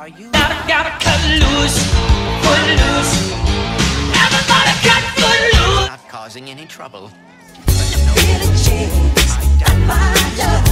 are you? Gotta cut loose, foot loose. Everybody cut foot loose. Not causing any trouble. Feel a change, my love.